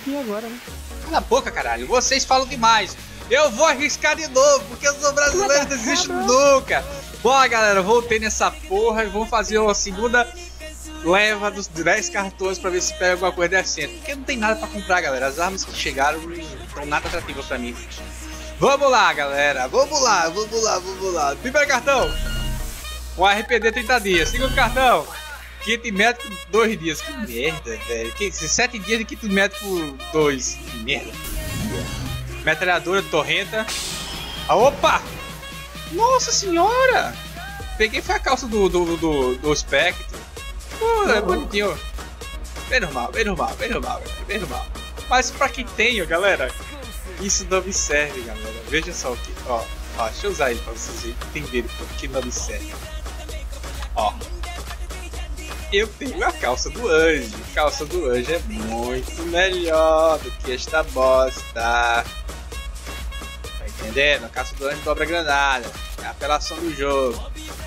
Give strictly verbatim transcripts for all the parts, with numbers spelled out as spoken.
E agora, né? Cala a boca, caralho. Vocês falam demais. Eu vou arriscar de novo, porque eu sou brasileiro e não desisto nunca. Bom, galera, voltei nessa porra e vou fazer uma segunda leva dos dez cartões pra ver se pega alguma coisa decente. Porque não tem nada pra comprar, galera. As armas que chegaram não estão nada atrativas pra mim. Vamos lá, galera. Vamos lá, vamos lá, vamos lá. Primeiro cartão. Um R P D trinta dias. Segundo cartão. Kit médico dois dias. Que merda, velho. sete dias de kit médico dois. Que merda. Metralhadora de torrenta. Ah, opa! Nossa senhora! Peguei foi a calça do, do, do, do Spectre. Pô, é bonitinho. Bem normal, bem normal, bem normal, bem normal. Mas pra quem tem, galera, isso não me serve, galera. Veja só aqui, ó. Ó, deixa eu usar aí pra vocês entenderem por que não me serve. Ó. Eu tenho a calça do anjo. A calça do anjo é muito melhor do que esta bosta. Tá entendendo? A calça do anjo dobra granada. É a apelação do jogo.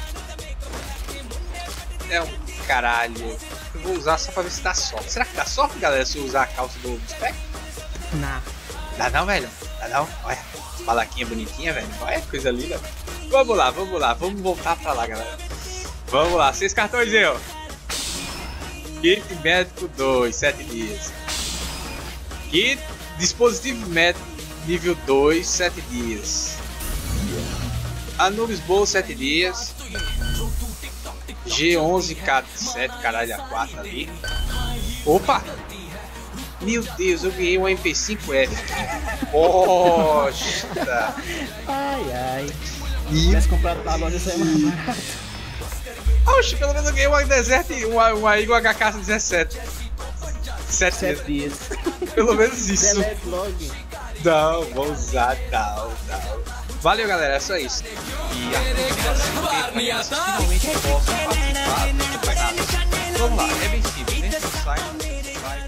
É um caralho. Eu vou usar só pra ver se dá sorte. Será que dá sorte, galera, se eu usar a calça do Spectre? Não. Dá não, velho? Dá não? Olha, balaquinha bonitinha, velho. Olha, coisa linda. Vamos lá, vamos lá. Vamos voltar pra lá, galera. Vamos lá, seis cartões eu. Kit médico dois, sete dias. Kit dispositivo médico nível dois, sete dias. Anubis Bowl, sete dias. G onze K sete, caralho, a quatro ali. Opa! Meu Deus, eu ganhei um M P cinco F. Poxa! Ai, ai. Se tivesse comprado na loja, isso aí é mais barato. Oxe, pelo menos eu ganhei uma Desert e uma, uma Eagle H K dezessete. sete dias. Pelo menos isso. Delete log. Não, vou usar, não, não. Valeu, galera, é só isso. E a finalmente posso participar do campeonato. Vamos lá, é bem simples, entra no site, vai.